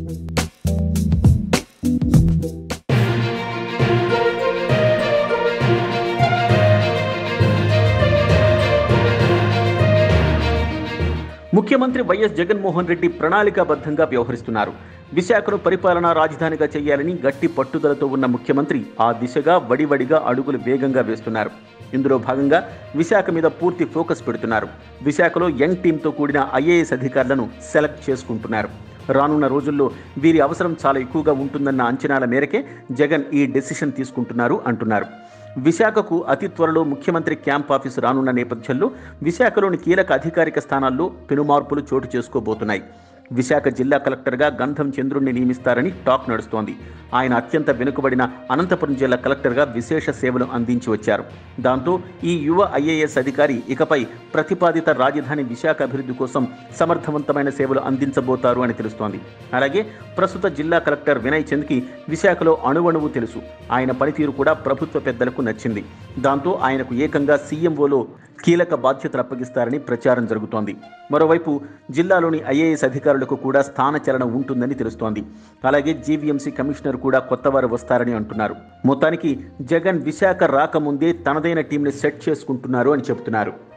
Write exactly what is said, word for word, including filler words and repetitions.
ముఖ్యమంత్రి వైఎస్ జగన్మోహన్ రెడ్డి ప్రణాళికాబద్ధంగా వ్యవహరిస్తున్నారు. విశాఖను పరిపాలనా రాజధానిగా చేయాలని గట్టి పట్టుదలతో ఉన్న ముఖ్యమంత్రి ఆ దిశగా వడివడిగా అడుగులు వేగంగా వేస్తున్నారు. ఇందులో భాగంగా విశాఖ మీద పూర్తి ఫోకస్ పెడుతున్నారు. విశాఖలో యంగ్ టీంతో కూడిన ఐఏఎస్ అధికారులను సెలెక్ట్ చేసుకుంటున్నారు. రానున్న రోజుల్లో వీరి అవసరం చాలా ఎక్కువగా ఉంటుందన్న అంచనాల మేరకే జగన్ ఈ డెసిషన్ తీసుకుంటున్నారు అంటున్నారు. విశాఖకు అతి త్వరలో ముఖ్యమంత్రి క్యాంప్ ఆఫీసు రానున్న నేపథ్యంలో విశాఖలోని కీలక అధికారిక స్థానాల్లో పెనుమార్పులు చోటు చేసుకోబోతున్నాయి. విశాఖ జిల్లా కలెక్టర్గా గంధం చంద్రుణ్ణి నియమిస్తారని టాక్ నడుస్తోంది. ఆయన అత్యంత వెనుకబడిన అనంతపురం జిల్లా కలెక్టర్గా విశేష సేవలు అందించి వచ్చారు. దాంతో ఈ యువ ఐఏఎస్ అధికారి ఇకపై ప్రతిపాదిత రాజధాని విశాఖ అభివృద్ధి కోసం సమర్థవంతమైన సేవలు అందించబోతారు అని తెలుస్తోంది. అలాగే ప్రస్తుత జిల్లా కలెక్టర్ వినయ్ చంద్కి విశాఖలో అణువణువు తెలుసు. ఆయన పనితీరు కూడా ప్రభుత్వ పెద్దలకు నచ్చింది. దాంతో ఆయనకు ఏకంగా సీఎంఓలో కీలక బాధ్యతలు అప్పగిస్తారని ప్రచారం జరుగుతోంది. మరోవైపు జిల్లాలోని ఐఏఎస్ అధికారులకు కూడా స్థానచలనం ఉంటుందని తెలుస్తోంది. అలాగే జీవీఎంసీ కమిషనర్ కూడా కొత్తవారు వస్తారని అంటున్నారు. మొత్తానికి జగన్ విశాఖ రాకముందే తనదైన టీంని సెట్ చేసుకుంటున్నారు అని చెబుతున్నారు.